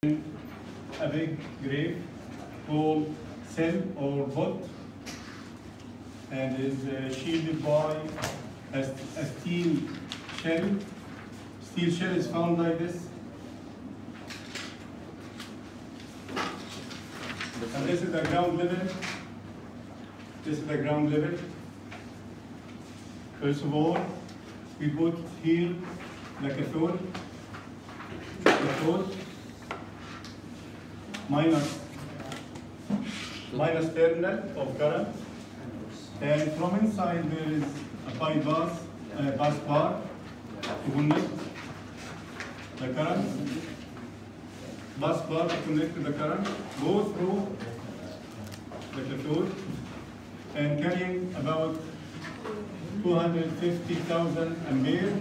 a big grave called cell or pot, and is shielded by a steel shell. Steel shell is found like this. And this is the ground level. This is the ground level. First of all, we put here the cathode, minus terminal of current, and from inside there is a bus bar to connect the current. Bus bar to connect to the current, go through the cathode and carrying about 250,000 ampere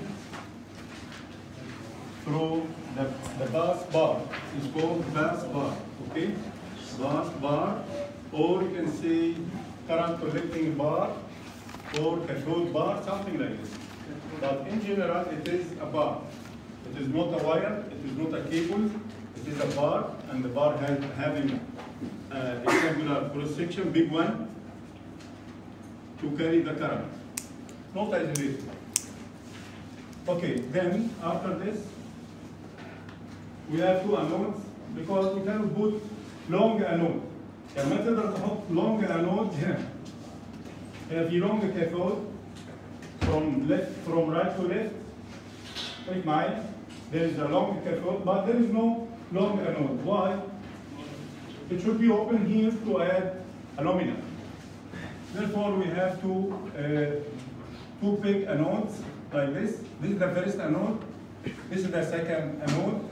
through the bus bar. It's called bus bar, okay? Bus bar, or you can say current collecting bar or cathode bar, something like this. But in general, it is a bar. It is not a wire, it is not a cable, it is a bar, and the bar having a rectangular cross section, big one, to carry the current. Not isolated. Okay, then after this, we have two anodes because we cannot put long anode. لما تقدر تحط long anode هنا. هنا في long cathode from right to left. Take mine. There is a long cathode, but there is no long anode. Why? It should be open here to add alumina. Therefore, we have two big anodes like this. This is the first anode. This is the second anode.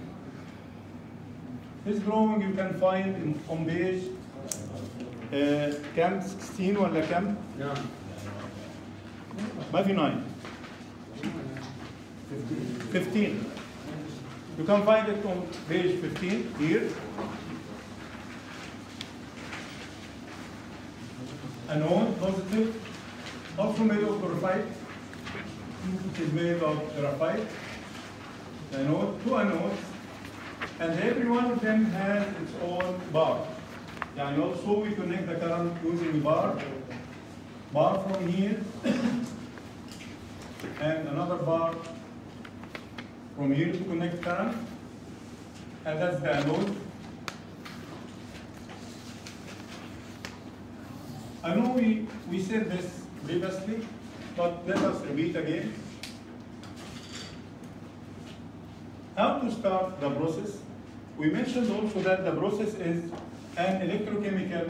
This drawing you can find on page كام 16 ولا كام؟ ما في 9. 15. You can find it on page 15 here. Anode, positive, also made of graphite. It is made of graphite. Anode, two anodes, and every one of them has its own bar. And also we connect the current using bar from here, and another bar from here to connect current, and that's the anode. I know we said this previously, but let us repeat again. How to start the process? We mentioned also that the process is an electrochemical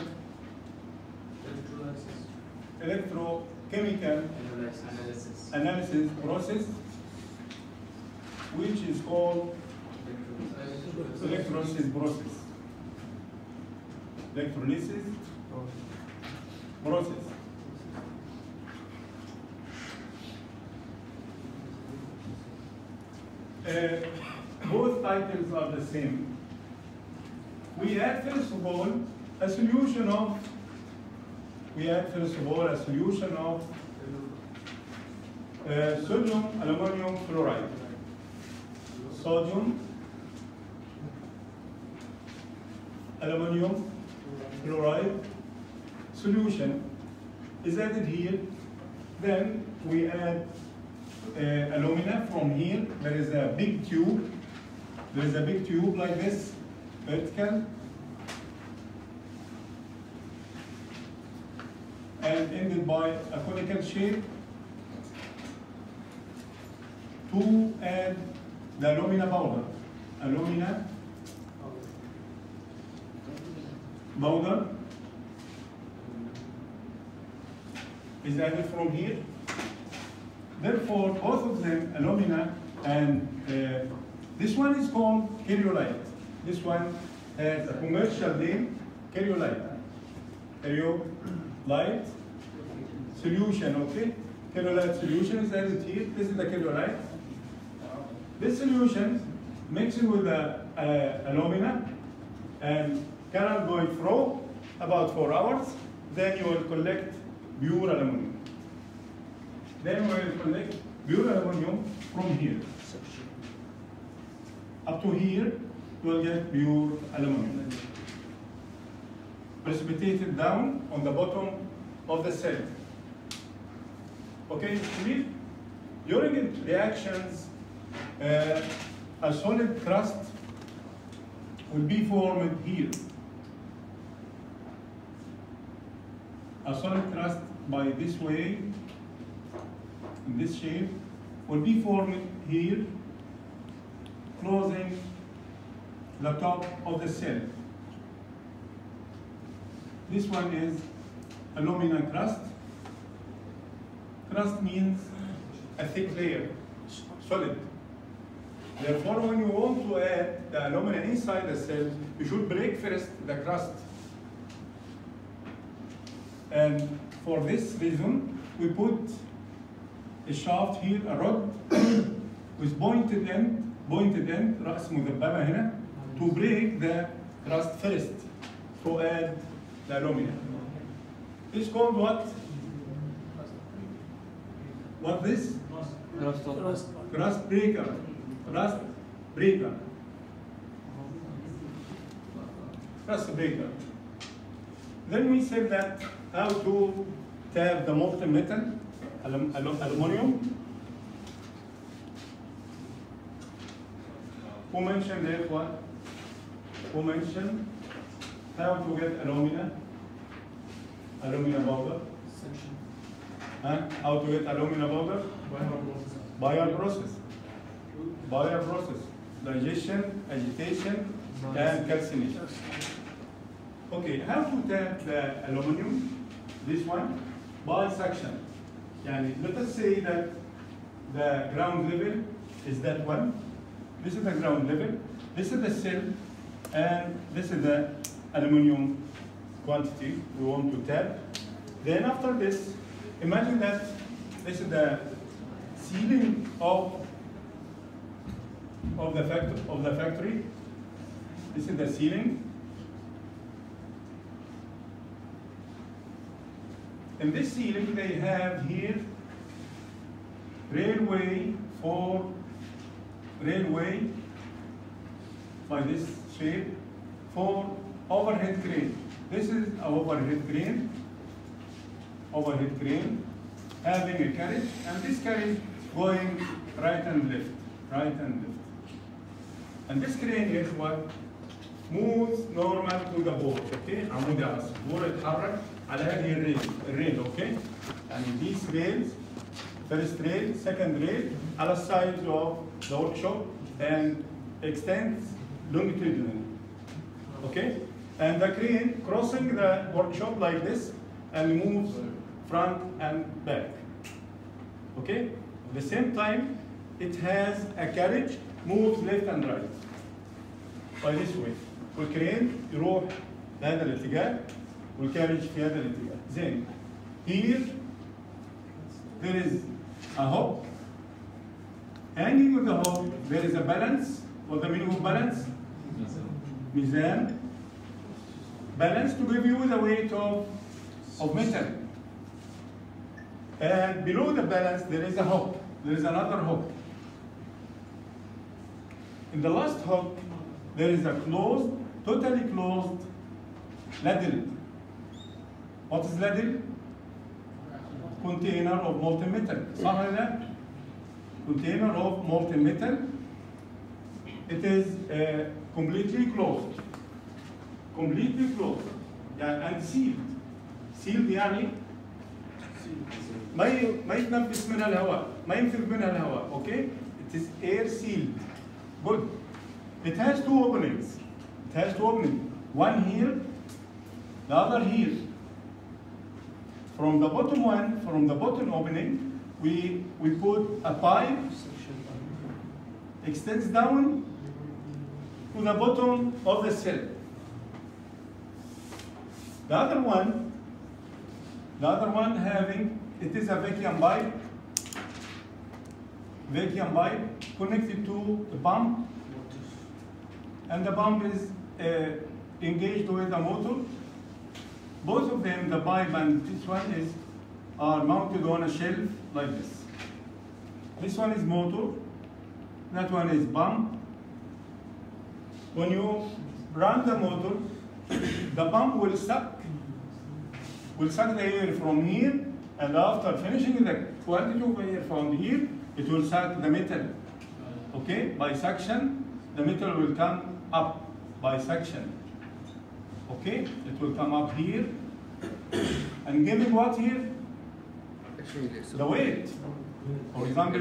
analysis process, which is called electrolysis process. Electrolysis process. Both titles are the same. We add first of all a solution of sodium aluminum fluoride. Sodium aluminum fluoride solution is added here. Then we add alumina from here. There is a big tube. There is a big tube like this, vertical, and ended by a conical shape to add the alumina powder. Alumina powder is added from here. Therefore, both of them, alumina and this one is called karyolite. This one has a commercial name, karyolite. Karyolite solution, okay? Karyolite solution is added here. This is the karyolite. This solution mixing with the alumina and current going through about 4 hours. Then you will collect pure aluminum. Then we will collect pure aluminum from here. Up to here, you will get pure aluminum precipitated down on the bottom of the cell. Okay, during reactions, a solid crust will be formed here. A solid crust by this way, in this shape, will be formed here, closing the top of the cell. This one is aluminum crust. Crust means a thick layer, solid. Therefore, when you want to add the aluminum inside the cell, you should break first the crust. And for this reason, we put a shaft here, a rod with pointed end, رأس مذببة هنا, to break the crust first, to add the aluminum. It's called what? What this? Crust breaker. Crust breaker. Crust breaker. Then we said that how to tap the molten metal, aluminum. Who mentioned it? What? Who mentioned how to get alumina powder? How to get alumina powder? Bayer process. Bayer process. Digestion, agitation, and calcination. Okay, how to tap the aluminum? This one, by suction. Yani, let us say that the ground level is that one. This is the ground level. This is the cell, and this is the aluminum quantity we want to tap. Then after this, imagine that this is the ceiling of the factory. This is the ceiling. In this ceiling, they have here railway by this shape for overhead crane. This is an overhead crane having a carriage, and this carriage going right and left. And this crane is what moves normal to the board, okay? عمود على الصبور يتحرك على هذه الريل, okay? And these rails, first rail, second rail, على sides of the workshop and extends longitudinally, okay? And the crane crossing the workshop like this and moves front and back, okay? At the same time, it has a carriage, moves left and right by this way. والكرين يروح لهذا الاتجاه والكارج في هذا الاتجاه. زين. Here there is a hook. Hanging with the hook there is a balance. What the meaning of balance? Mizan. Balance to give you the weight of metal. And below the balance there is a hook. There is another hook. In the last hook there is a totally closed ladle. What is ladle? Container of molten metal. صح ولا لا? Container of molten metal. It is completely closed. Completely closed. And sealed. Sealed يعني ما يتنفس منها الهواء، ما ينفذ منها الهواء. Okay? It is air sealed. Good. It has two openings. It has two openings. One here, the other here. From the bottom opening, we put a pipe, extends down to the bottom of the cell. The other one having, it is a vacuum pipe connected to the pump. And the pump is engaged with the motor. Both of them, the pipe and this one, are mounted on a shelf like this. This one is motor, that one is pump. when you run the motor, the pump will suck the air from here, and after finishing the quantity of air from here, it will suck the metal. Okay, by suction, the metal will come up by suction. Okay, it will come up here, and giving what here? The weight. For example,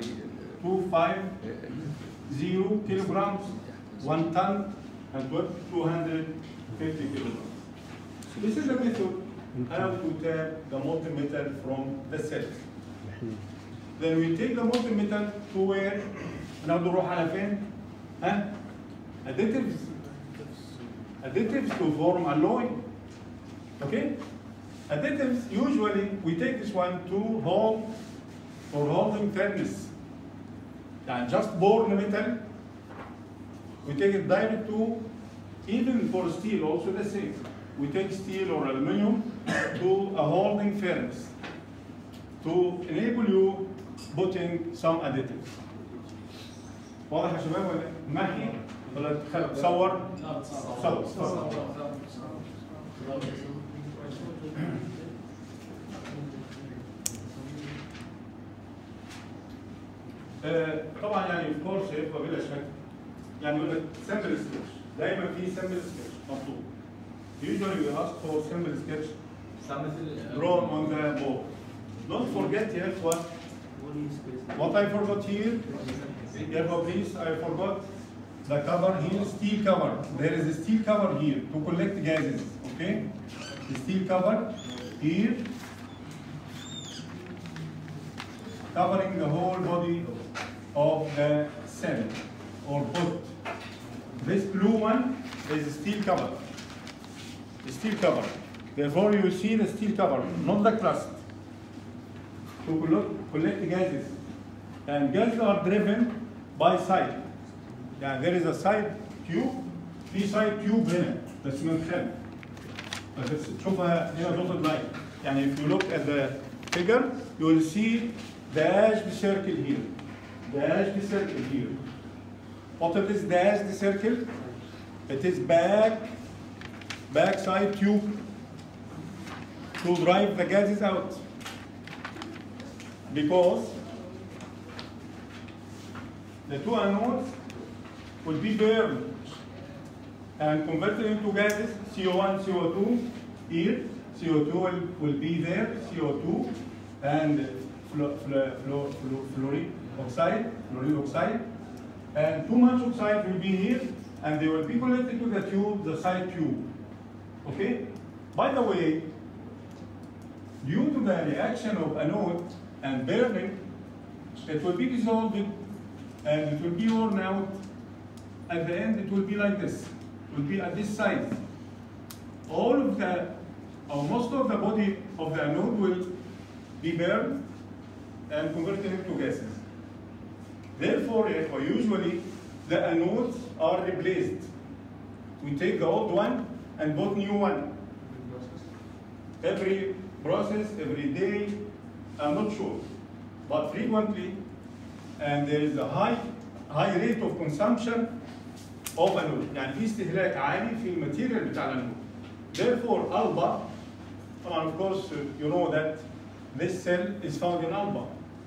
1,250 kilograms, 1 ton, and 250 kilograms. This is the method how to tap the molten metal from the cells. Then we take the molten metal to where? ناخده نروح على فين؟ ها؟ Additives. Additives to form alloy. Okay? Additives, usually we take this one to hold for holding furnace. And just born metal, we take it direct to, even for steel, also the same. We take steel or aluminum to a holding furnace to enable you putting some additives. واضح يا شباب ولا محي ولا تصور؟ صور. طبعا يعني of course هيبقى بلا شك يعني يقول لك سامبل سكتش دايما في سامبل سكتش مطلوب. Usually we ask for sample sketch drawn on the board. Don't forget here what I forgot here. Here, please, I forgot the cover here, steel cover. There is a steel cover here to collect gases. Okay, the steel cover here, covering the whole body of the cell or pot. This blue one is a steel cover. The steel cover. Therefore, you see the steel cover, not the crust. To collect gases. And gases are driven by side. Yeah, there is a side tube. في side tube هنا بس من خلف. بس تشوفها هنا dotted line. يعني if you look at the figure, you will see dashed circle here. Dashed circle here. What is this dashed circle? It is backside tube to drive the gases out. Because the two anodes will be burned and converted into gases, CO1, CO2. Here, CO2 will be there, CO2, and fluorine oxide, and too much oxide will be here, and they will be connected to the tube, the side tube. Okay? By the way, due to the reaction of anode and burning, it will be dissolved and it will be worn out. At the end, it will be like this. It will be at this size. All of the, or most of the body of the anode will be burned and converted into gases. Therefore, usually the anodes are replaced. We take the old one and put new one. Every process, every day, I'm not sure, but frequently, and there is a high rate of consumption of anode. يعني في استهلاك عالي في الماتيريال بتاع الانود. Therefore, Alba, and of course, you know that this cell is found in Alba.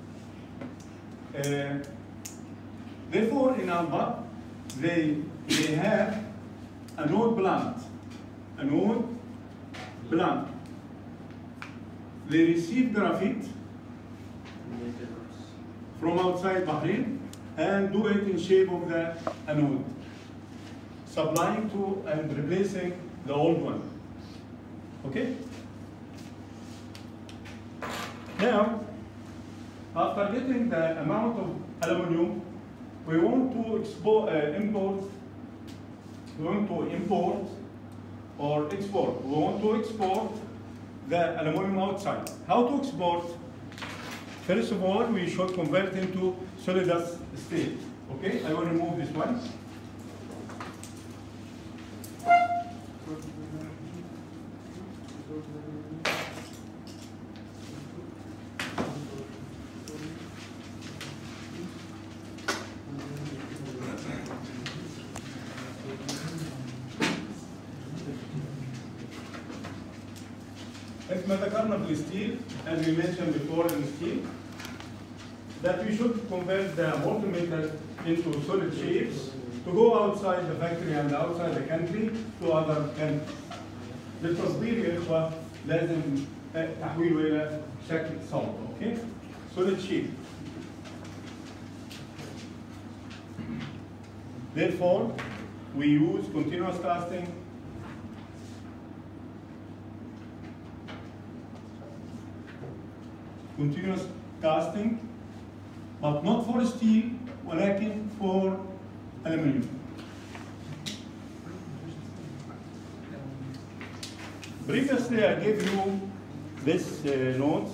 Therefore, in Alba, they have anode plant. Anode plant. They receive graphite from outside Bahrain and do it in shape of the anode, supplying to and replacing the old one. Okay? Now, after getting the amount of aluminum, we want to import or export. We want to export the aluminum outside. How to export? First of all, we should convert into solidus state. Okay, I will remove this one. مثل ما ذكرنا في الستيل as we mentioned before in steel that we should convert the molten metal into solid shapes to go outside the factory and outside the country to other countries. للتصدير يا إخوة لازم تحويله إلى شكل صلب، okay? Solid shape. Therefore, we use continuous casting. Continuous casting, but not for steel, ولكن for aluminum. Previously, I gave you this notes.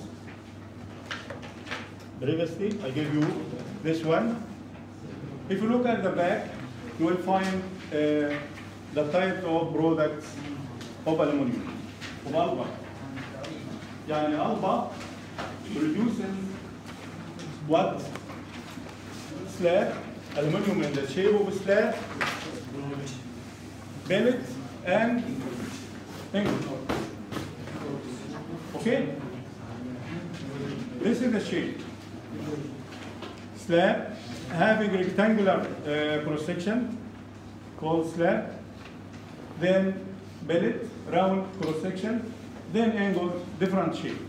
Previously, I gave you this one. If you look at the back, you will find the type of products of aluminum. of ألبا. يعني ألبا produces what? Slab, aluminum in the shape of a slab, billet, and ingot. Okay? This is the shape. Slab having rectangular cross section called slab, then billet, round cross section, then ingot, different shape.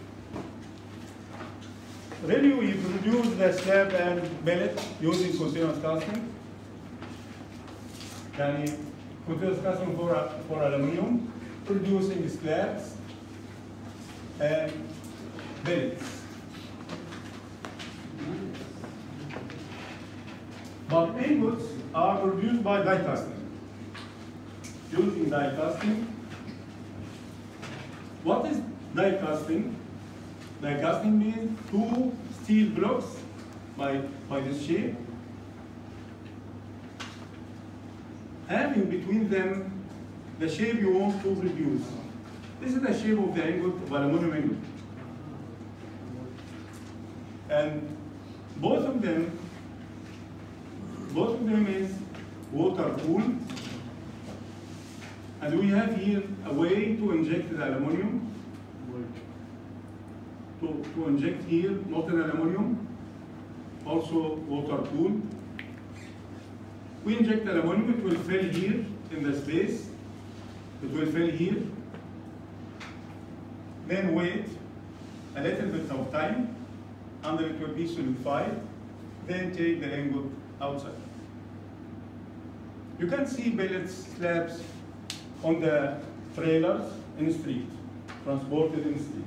Really, we produce the slab and billet using continuous casting. Yani continuous casting for aluminum, producing slabs and billets. But ingots are produced by die casting. Using die casting. What is die casting? Die casting means two steel blocks by this shape, having between them the shape you want to produce. This is the shape of the ingot of aluminum ingot. And both of them is water cooled. And we have here a way to inject the aluminum. To inject here molten aluminum, also water cooled. We inject aluminum, it will fill here in the space. It will fill here. Then wait a little bit of time until it will be solidified. Then take the ingot outside. You can see billets, slabs on the trailers in the street, transported in the street.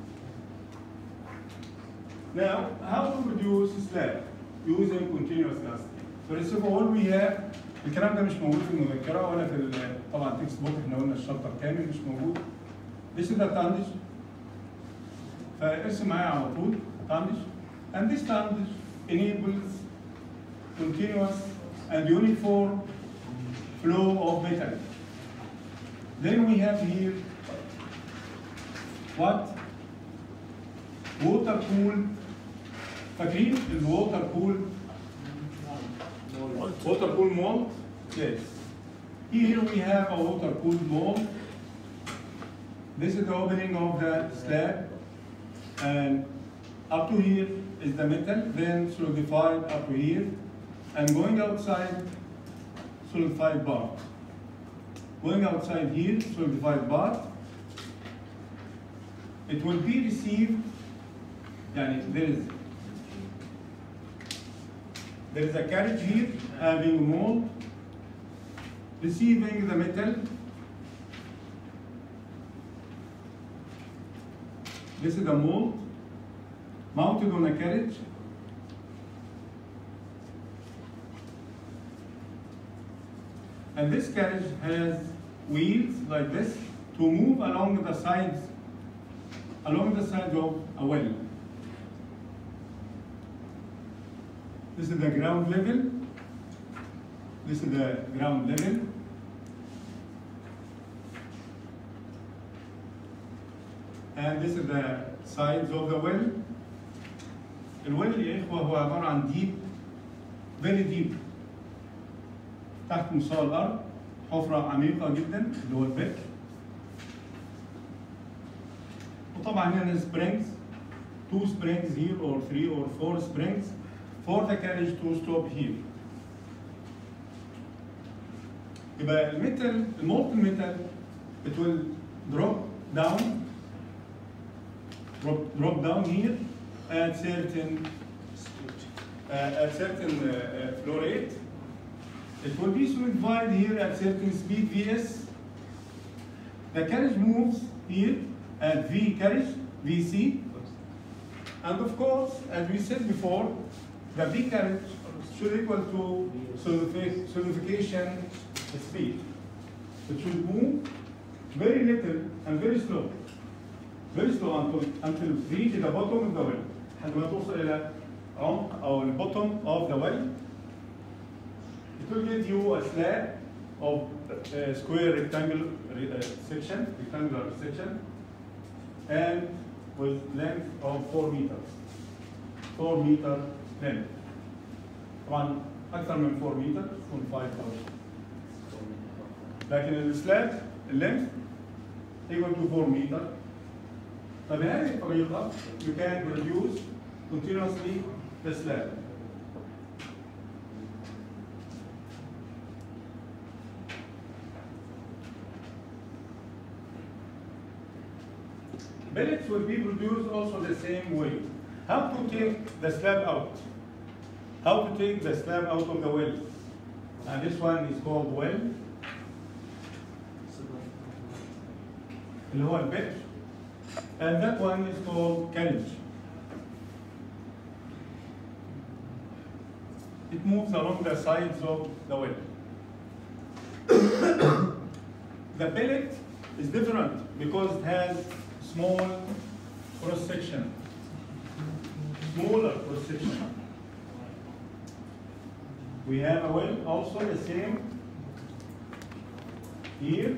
Now, how to produce slab using continuous casting? First of all, we have الكلام ده مش موجود في المذكرة ولا في طبعا تكست بوك، احنا قلنا الشابتر كامل مش موجود. This is the tandage. فارسم معايا على طول tandage. And this tandage enables continuous and uniform flow of metal. Then we have here what? Water cooled. فاكرين الووتر كول mold? Yes. Here we have a water cooled mold. This is the opening of the slab, and up to here is the metal, then solidified up to here, and going outside, solidified bar. Going outside here, solidified bar. It will be received. Yani there is a carriage here having a mold, receiving the metal. This is the mold mounted on a carriage. And this carriage has wheels like this to move along the sides of a well. This is the ground level. This is the ground level. And this is the sides of the well. الويل يا إخوة هو عبارة عن deep, very deep. تحت مستوى الأرض حفرة عميقة جدا اللي هو البئر. وطبعا هنا springs, 2 springs here or 3 or 4 springs for the carriage to stop here. يبقى الميتال المولتن ميتال it will drop down here at certain flow rate. It will be solidified here at certain speed Vs. The carriage moves here at V carriage, Vc. And of course, as we said before, the V carriage should equal to solidification speed. It should move very little and very slow until it reaches the bottom of the well. لحد ما توصل إلى عمق أو the bottom of the well. It will give you a slab of square rectangular section, and with length of 4 meters. 4 meter length. طبعا أكثر من 4 meter تكون 5 meter. لكن السلاب اللينث equal to 4 meter. فبهذه الطريقة you can produce continuously the slab. Pellets will be produced also the same way. How to take the slab out? How to take the slab out of the well? And this one is called well. اللي هو البئر. And that one is called carriage. It moves along the sides of the well. The pellet is different because it has small cross section, smaller cross section. We have a well also the same here.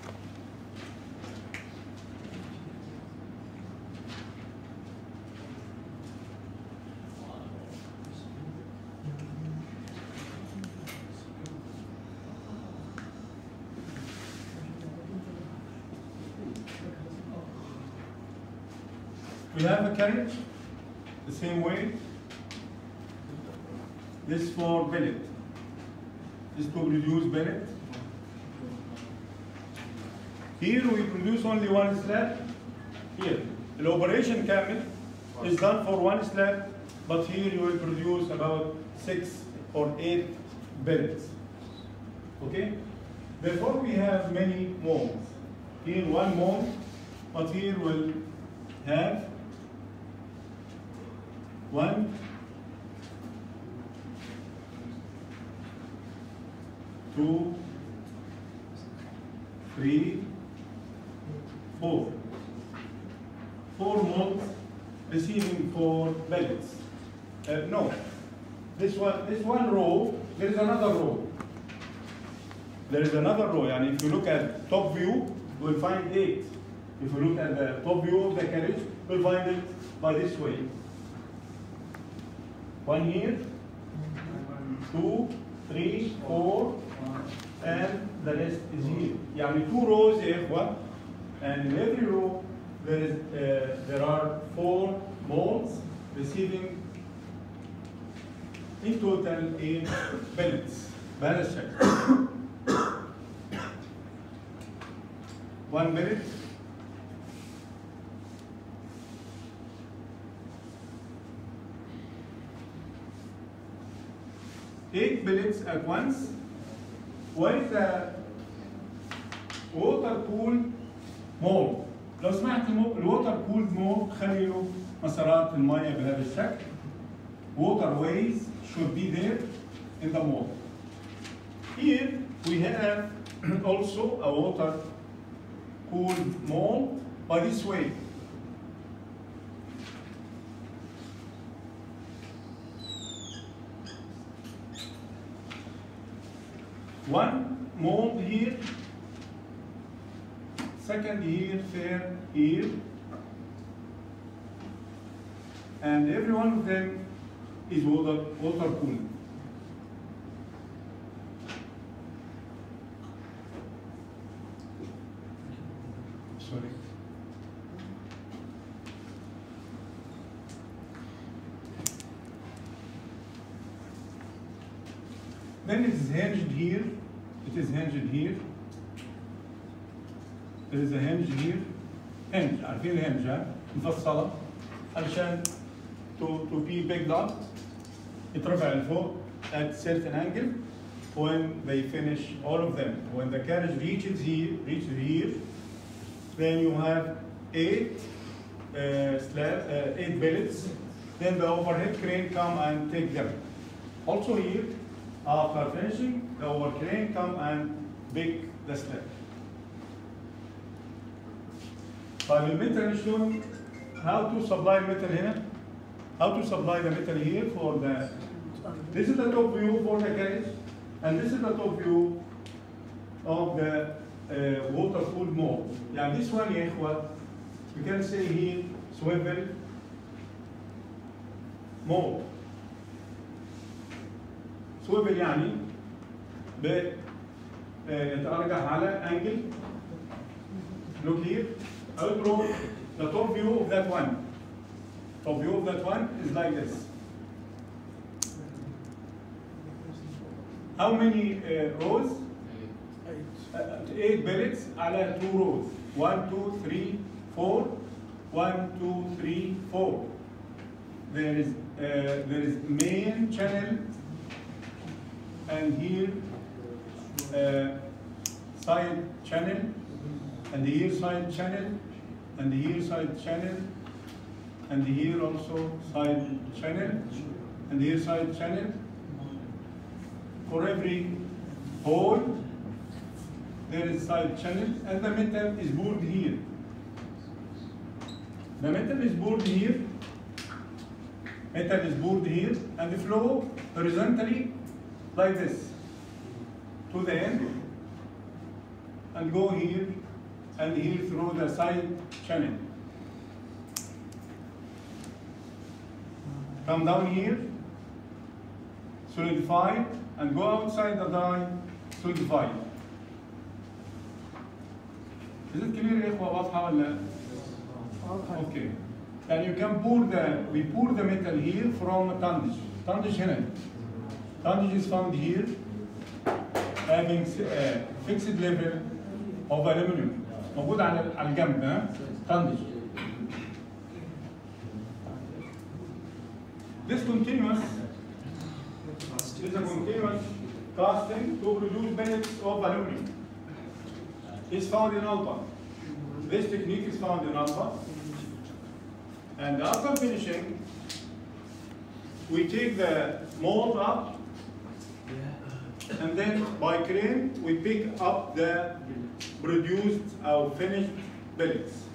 We have a carriage the same way. This for pellet. This to produce pellet. Here we produce only one slab. Here, the operation كامل is done for one slab, but here you will produce about 6 or 8 pellets. Okay? Therefore we have many molds. Here one mold, but here we'll have 1, 2, 3, 4. 4 molds receiving 4 pellets. No, this one row, there is another row. There is another row. And if you look at top view, you will find 8. If you look at the top view of the carriage, you will find it by this way. 1 here, 2, 3, 4, and the rest is here. يعني 2 rows يا إخوة, and in every row there are 4 molds receiving in total 8 pellets. بهذا الشكل. 1 pellet. Eight pellets at once. What is the water cooled mold? لو سمحت الووتر كولد mold خلوا مسارات المياه بهذا الشكل. Waterways should be there in the mold. Here we have also a water cooled mold by this way. One mold here, second here, third here, and every one of them is water cooled. Sorry. then it is hinged here. It is hinged here. There is a hinge here. Hinge. عارفين الهنج ها؟ مفصلة علشان to be picked up. يترفع لفوق at certain angle when they finish all of them. When the carriage reaches here, then you have 8 billets. Then the overhead crane come and take them. Also here, after finishing, the overhead crane come and pick the slab. طيب الميتال شلون؟ How to supply metal هنا? How to supply the metal here for the? This is the top view for the carriage, and this is the top view of the water-cooled mold. يعني this one يا إخوة, you can say here swivel mold. swivel يعني يتأرجح على angle. Look here. I will draw the top view of that one. Top view of that one is like this. How many rows? 8 billets على 2 rows. 1, 2, 3, 4. 1, 2, 3, 4. There is main channel, and here side channel, and here side channel, and here side channel, and here also side channel, and here side channel. For every hole, there is side channel, and the metal is poured here. The metal is poured here. Metal is poured here, and the flow horizontally like this to the end, and go here and here through the side channel. Come down here, solidify, and go outside the die, solidify. Is it clear يا إخوة واضحة ولا؟ Okay. And you can we pour the metal here from tonnage. Tonnage هنا. Tonnage is found here, having fixed level of aluminum. موجود على الجنب ها؟ tonnage. This continuous is a continuous casting to produce billets of aluminum. It's found in Alba. This technique is found in Alba. And after finishing, we take the mold up, and then by crane we pick up the produced or finished billets.